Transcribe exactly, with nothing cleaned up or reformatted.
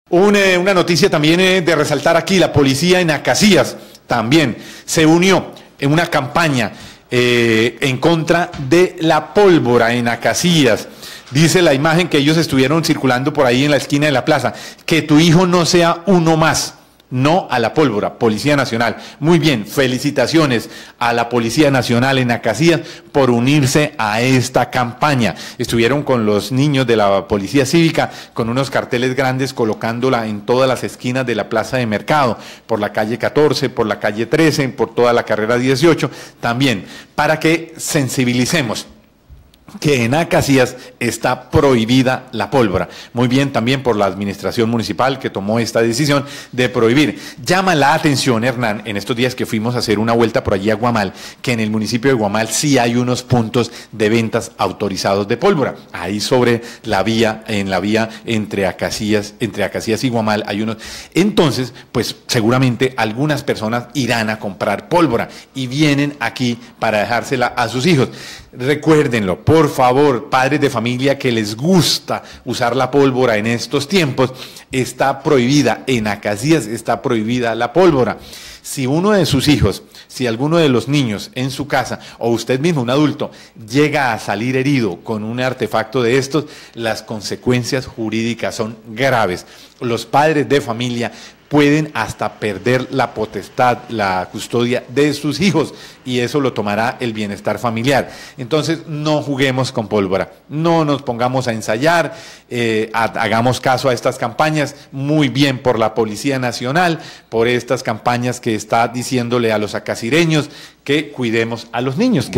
Un, eh, una noticia también eh, de resaltar aquí: la policía en Acacías también se unió en una campaña eh, en contra de la pólvora en Acacías. Dice la imagen que ellos estuvieron circulando por ahí en la esquina de la plaza: que tu hijo no sea uno más. No a la pólvora. Policía Nacional. Muy bien, felicitaciones a la Policía Nacional en Acacías por unirse a esta campaña. Estuvieron con los niños de la Policía Cívica con unos carteles grandes colocándola en todas las esquinas de la Plaza de Mercado, por la calle catorce, por la calle trece, por toda la carrera dieciocho, también, para que sensibilicemos que en Acacías está prohibida la pólvora. Muy bien, también por la administración municipal que tomó esta decisión de prohibir. Llama la atención, Hernán, en estos días que fuimos a hacer una vuelta por allí a Guamal, que en el municipio de Guamal sí hay unos puntos de ventas autorizados de pólvora. Ahí sobre la vía, en la vía entre Acacías, entre Acacías y Guamal hay unos. Entonces, pues seguramente algunas personas irán a comprar pólvora y vienen aquí para dejársela a sus hijos. Recuérdenlo, por favor, padres de familia que les gusta usar la pólvora en estos tiempos, está prohibida, en Acacías está prohibida la pólvora. Si uno de sus hijos, si alguno de los niños en su casa, o usted mismo, un adulto, llega a salir herido con un artefacto de estos, las consecuencias jurídicas son graves. Los padres de familia pueden hasta perder la potestad, la custodia de sus hijos, y eso lo tomará el bienestar familiar. Entonces, no juguemos con pólvora, no nos pongamos a ensayar, eh, hagamos caso a estas campañas. Muy bien por la Policía Nacional, por estas campañas que está diciéndole a los acacireños que cuidemos a los niños. Que